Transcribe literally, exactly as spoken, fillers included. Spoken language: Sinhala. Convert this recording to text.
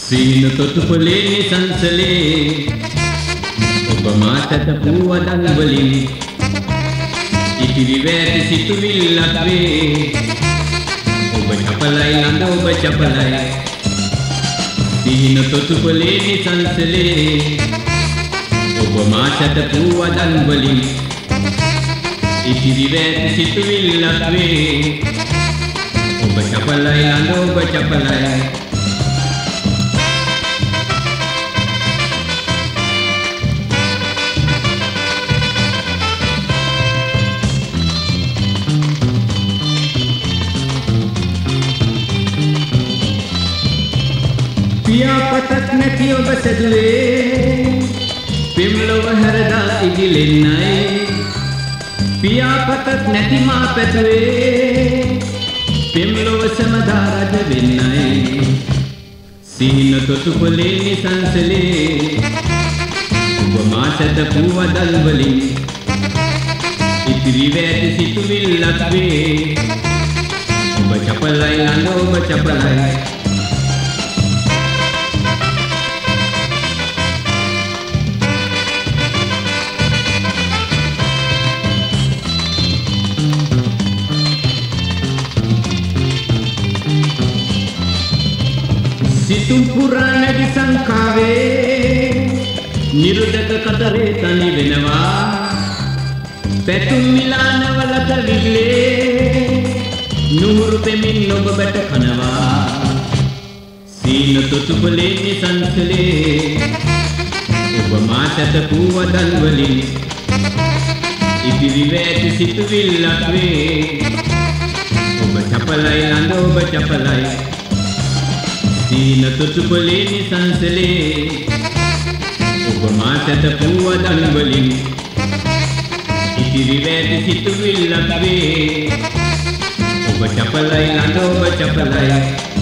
සීන තොටුපළේ නිසංසලේ ඔබ මාතට පුවදන් වලින් ඉතිරි වැටි සිතුවිල්ලක් වේ ඔබ චපලයි ළඟ ඔබ චපලයි සීන තොටුපළේ නිසංසලේ ඔබ මාතට පුවදන් වලින් ඉතිරි වැටි සිතුවිල්ලක් වේ ඔබ චපලයි ළඟ ඔබ චපලයි පියාපතක් නැති ඔබ සැදුවේ පෙම්ලොව හැරදා ඉගිලෙන්නයි පියාපතක් නැති මා පැතුවේ පෙම්ලොව සමදා රජ වෙන්නයි සීන තොටුපළේ නිසංසලේ ඔබ මාසට පුවදන් වලින් ඉතිරි වැටි සිතුවිල්ලක් වේ ඔබ චපලයි ළඟ ඔබ චපලයි සිතුම් පුරාණදි සංකාවේ නිරුදක කතරේ තනි වෙනවා පැතුම් මිලානවලට විල්ලේ නුහුරු පෙමින් ඔබ බැට කනවා සීන තොටුපළේ නිසංසලේ ඔබ මාතට පුවදන් වලින් ඉදිරි වැටි සිතුවිල්ලක් වේ ඔබ චපලයි ළඟ ඔබ චපලයි සීන තොටුපළේ නිසංසලේ ඔබ මාතට පුවදන් වලින් ඉතිරි වැටි සිතුවිල්ලක් වේ ඔබ චපලයි ළඟ ඔබ චපලයි